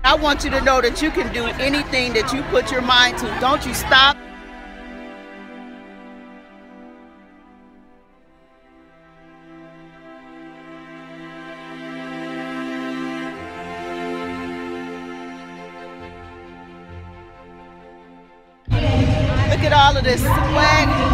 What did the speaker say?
I want you to know that you can do anything that you put your mind to. Don't you stop. Look at all of this swag.